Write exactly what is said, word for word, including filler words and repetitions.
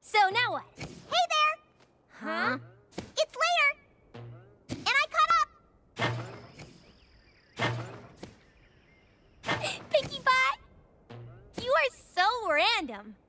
So now what? Hey there! Huh? It's later! And I caught up! Pinkie Pie, you are so random.